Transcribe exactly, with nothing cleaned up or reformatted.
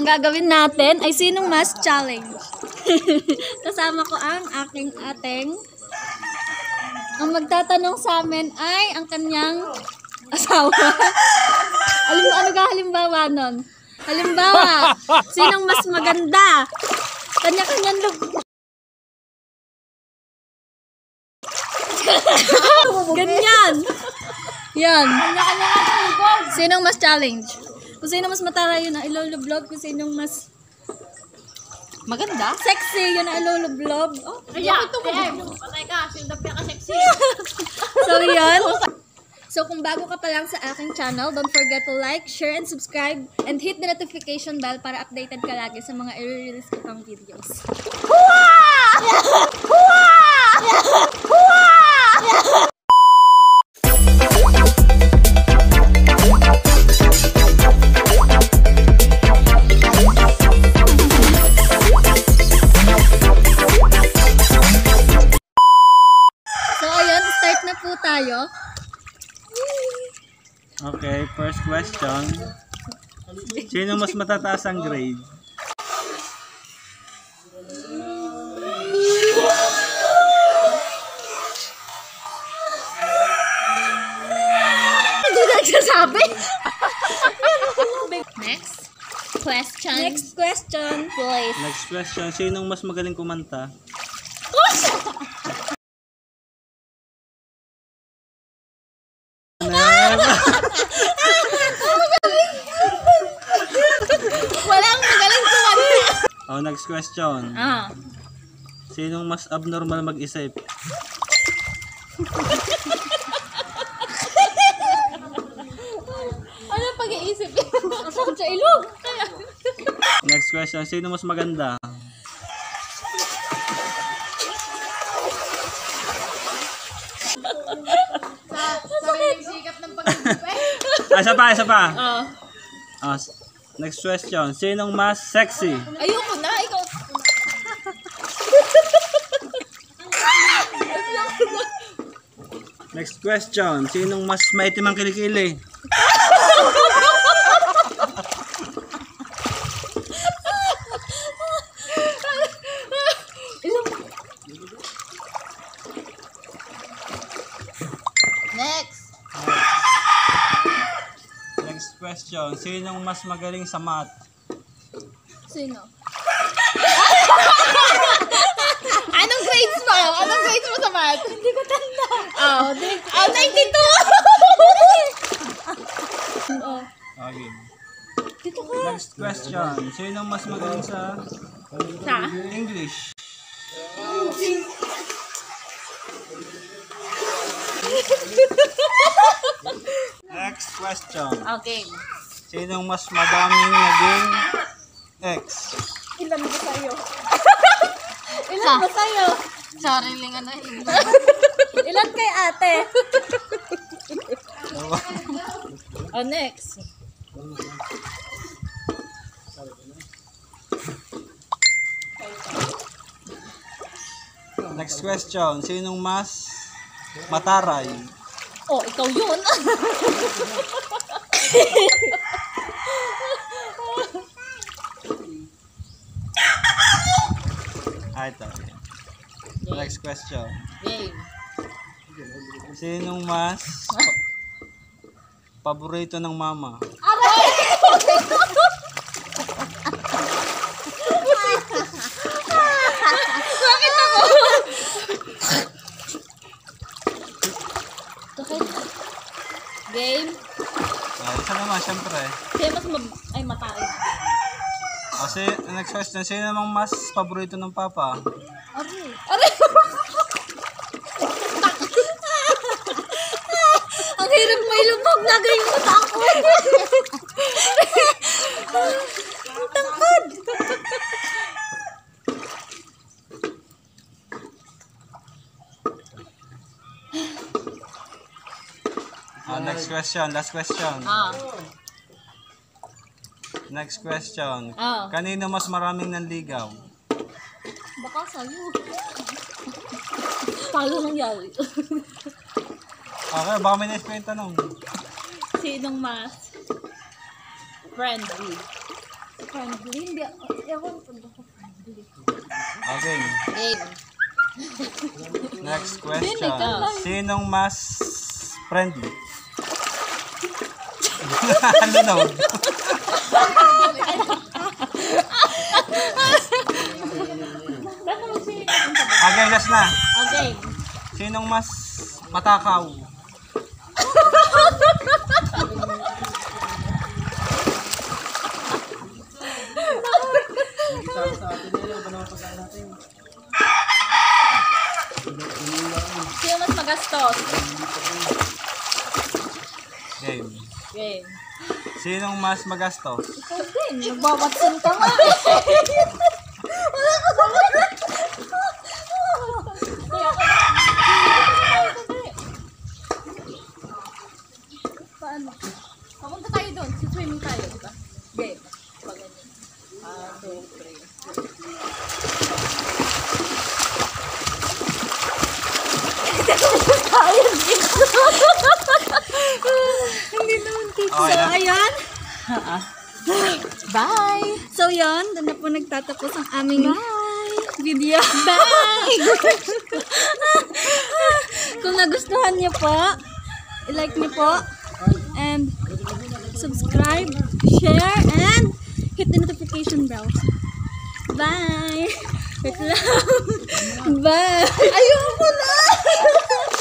gagawin natin ay sinong mas challenge. Kasama ko ang aking ateng. Ang magtatanong sa amin ay ang kanyang asawa. Alam mo, ano ka halimbawa nun? Halimbawa, sinong mas maganda? Kanya-kanyang look. Ganyan. Yan. Sinong mas challenge? Kung sino mas matara yun ang iloloblob. Kung sinong mas maganda? Sexy yun ang iloloblob. Oh, kaya ito mo. Patay ka. Sino dapat ka sexy? So yun. So kung bago ka pa lang sa aking channel, don't forget to like, share, and subscribe. And hit the notification bell para updated ka lagi sa mga i-release ko pang videos. Tayo. Okay, first question. Sino mas matataas ang grade? Hindi na nagsasabi. Next question. Next question, please. Next question. Sino mas magaling kumanta? Walang magaling kumanta. Oh, next question. Ah. Sinong mas abnormal mag-isip? Ano pag-iisip? Asam sa ilog. Next question. Sino mas maganda? Ah, isa pa, isa pa. Oh. Ah, next question. Sinong mas sexy? Ayoko na, ikaw. Next question. Sinong mas maitim ang kilikili? Next. Next question. Sinong mas magaling sa math? Sino? Anong grades mo? Anong grades mo sa math? Hindi ko tanda. Oh, oh ninety-two! Oh. Okay. Dito ka. Next question. Sinong mas magaling sa Sa? English? Next question. Okay. Sinong mas madaming naging ex? Ilan ba sa'yo? Ilan ba sa'yo? Sorry lang ano. Ilan kay ate? Oh, next. Next question. Sinong mas mataray? Oh, ikaw yun. Ah, ito. Next question. Game. Sinong mas paborito ng mama? Bakit ako? Game. Ah, isa naman, syempre. Kaya mas mag... Ay, matay. Kasi, next question. Sino namang mas paborito ng papa? Aray. Aray. Ang hirap may lumog na ganyan sa tako. Ang tangkad. Ah, next question. Last question. Ah. Next question. Ah. Kanino mas maraming nanligaw? Baka sa'yo. Paano nangyari? Okay, baka may nais pa yung tanong. Sinong mas friendly? friendly. Hindi, ewan ko ba ko friendly. Okay. Game. Next Hindi, question. ikaw lang. Sinong mas friendly? Ano na? Okay, last na. Okay. Sinong mas matakaw? Sino mas magastos? Game. Game. Sinong mas magastos? Ikaw din, nagbawatsin ka nga. Paano? Papunta tayo doon. Swimming tayo, di ba? Game. Pag ganyan. Ah, two, three. Hindi naman tips. Okay So, na. ayan. Bye! So, yun. Doon na po nagtatapos ang aming video. Bye! Kung nagustuhan niyo po, i-like niyo po. And subscribe, share, and hit the notification bell. Bye! Wait lang. Bye! Ayoko na!